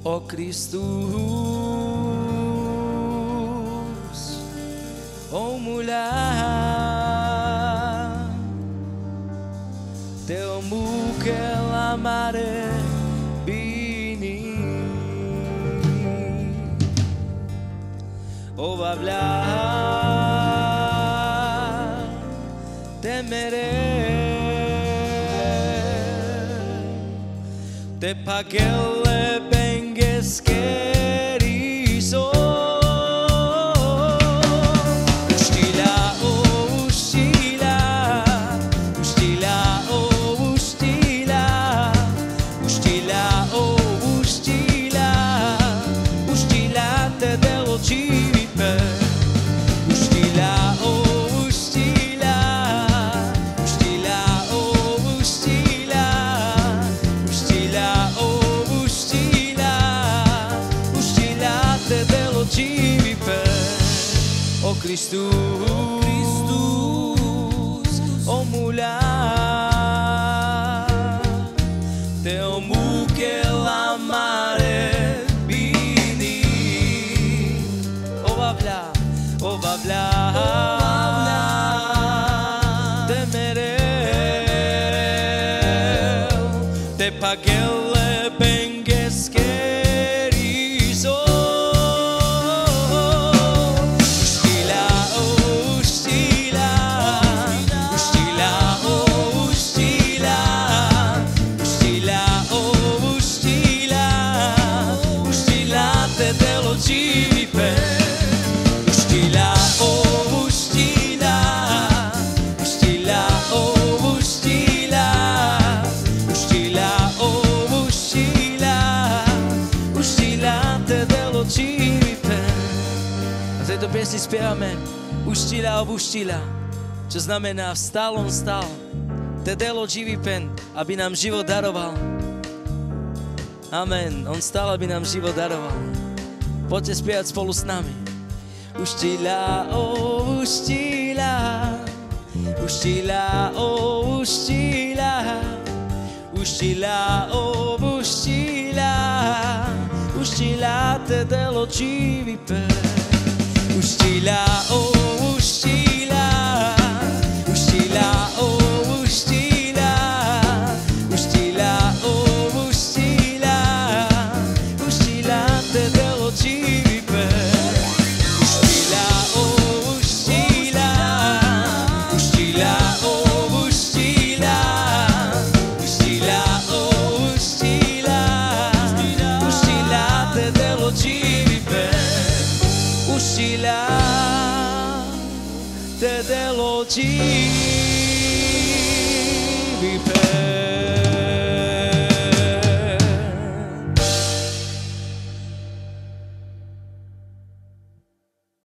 Ó Cristo, ó mulher, teu muquel amare bini, ó hablar temeré, te paguele bengues querizo. Ó Cristo, ó mulher, teu muquel amare bini, ó hablar, temeré, te paguele bengues querizo. A tejto piesni spievame Uštila, obuštila, čo znamená vstal, on stal. Tedelo živý pen, aby nám život daroval. Amen, on stal, aby nám život daroval. Poďte spievať spolu s nami. Uštila, obuštila, uštila, obuštila, uštila, obuštila, uštila, tedelo živý pen. Uštila, uštila, uštila, uštila, uštila, uštila, uštila, tedelo živý pen. Uštila, uštila, uštila, uštila, uštila, uštila, uštila, tedelo živý pen. Uštila, tedelo živý pen.